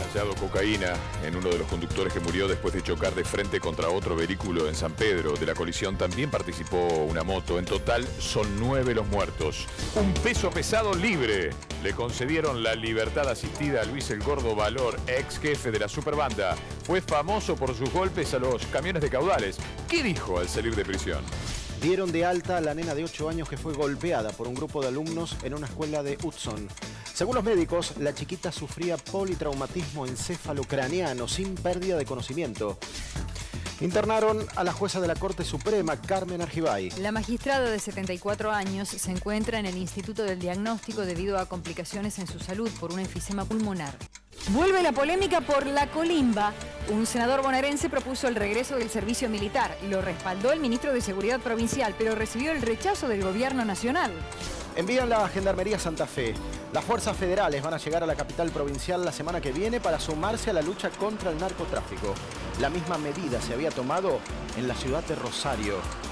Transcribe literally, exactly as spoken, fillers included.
Hallado cocaína en uno de los conductores que murió después de chocar de frente contra otro vehículo en San Pedro. De la colisión también participó una moto. En total son nueve los muertos. Un peso pesado libre. Le concedieron la libertad asistida a Luis El Gordo Valor, ex jefe de la superbanda. Fue famoso por sus golpes a los camiones de caudales. ¿Qué dijo al salir de prisión? Dieron de alta a la nena de ocho años que fue golpeada por un grupo de alumnos en una escuela de Hudson. Según los médicos, la chiquita sufría politraumatismo encéfalo-craneano sin pérdida de conocimiento. Internaron a la jueza de la Corte Suprema, Carmen Argibay. La magistrada de setenta y cuatro años se encuentra en el Instituto del Diagnóstico debido a complicaciones en su salud por un enfisema pulmonar. Vuelve la polémica por la colimba. Un senador bonaerense propuso el regreso del servicio militar. Lo respaldó el ministro de Seguridad Provincial, pero recibió el rechazo del gobierno nacional. Envían la Gendarmería Santa Fe. Las fuerzas federales van a llegar a la capital provincial la semana que viene para sumarse a la lucha contra el narcotráfico. La misma medida se había tomado en la ciudad de Rosario.